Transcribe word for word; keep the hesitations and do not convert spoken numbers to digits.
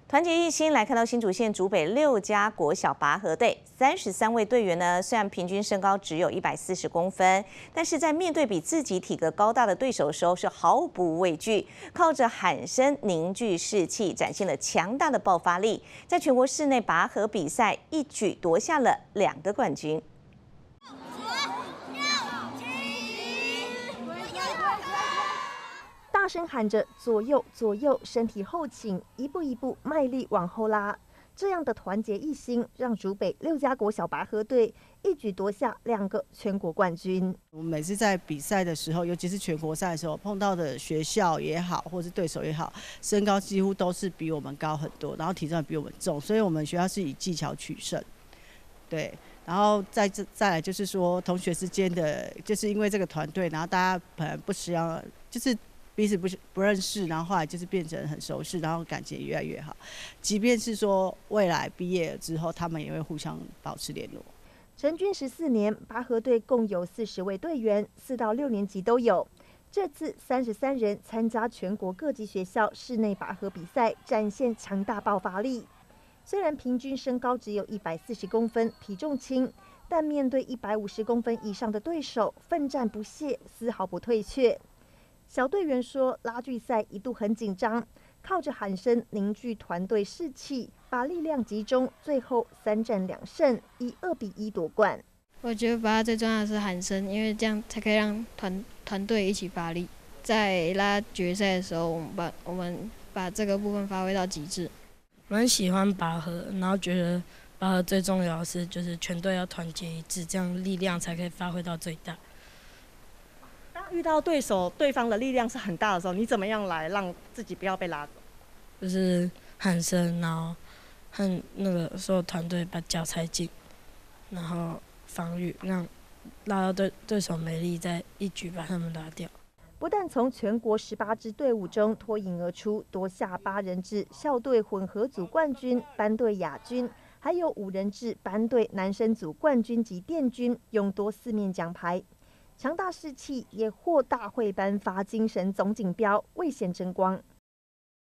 团结一心来看到新竹县竹北六家国小拔河队，三十三位队员呢，虽然平均身高只有一百四十公分，但是在面对比自己体格高大的对手的时候，是毫不畏惧，靠着喊声凝聚士气，展现了强大的爆发力，在全国室内拔河比赛一举夺下了两个冠军。 大声喊着左右左右，身体后倾，一步一步卖力往后拉。这样的团结一心，让竹北六家国小拔河队一举夺下两个全国冠军。 我们每次在比赛的时候，尤其是全国赛的时候，碰到的学校也好，或是对手也好，身高几乎都是比我们高很多，然后体重也比我们重，所以我们学校是以技巧取胜。对，然后再这再来就是说，同学之间的，就是因为这个团队，然后大家可能不需要，就是。 彼此不不认识，然后后来就是变成很熟识，然后感情也越来越好。即便是说未来毕业了之后，他们也会互相保持联络。 成军十四年，拔河队共有四十位队员，四到六年级都有。这次三十三人参加全国各级学校室内拔河比赛，展现强大爆发力。虽然平均身高只有一百四十公分，体重轻，但面对一百五十公分以上的对手，奋战不懈，丝毫不退却。 小队员说，拉锯赛一度很紧张，靠着喊声凝聚团队士气，把力量集中，最后三战两胜，以二比一夺冠。 我觉得拔河最重要的是喊声，因为这样才可以让团团队一起发力。在拉决赛的时候，我们把我们把这个部分发挥到极致。 我很喜欢拔河，然后觉得拔河最重要的是就是全队要团结一致，这样力量才可以发挥到最大。 遇到对手，对方的力量是很大的时候，你怎么样来让自己不要被拉走？ 就是喊声，然后和那个所有团队把脚踩紧，然后防御，让拉到对对手没力，再一举把他们拉掉。 不但从全国十八支队伍中脱颖而出，夺下八人制校队混合组冠军、班队亚军，还有五人制班队男生组冠军及殿军，勇夺四面奖牌。 强大士气也获大会颁发精神总锦标，为显争光。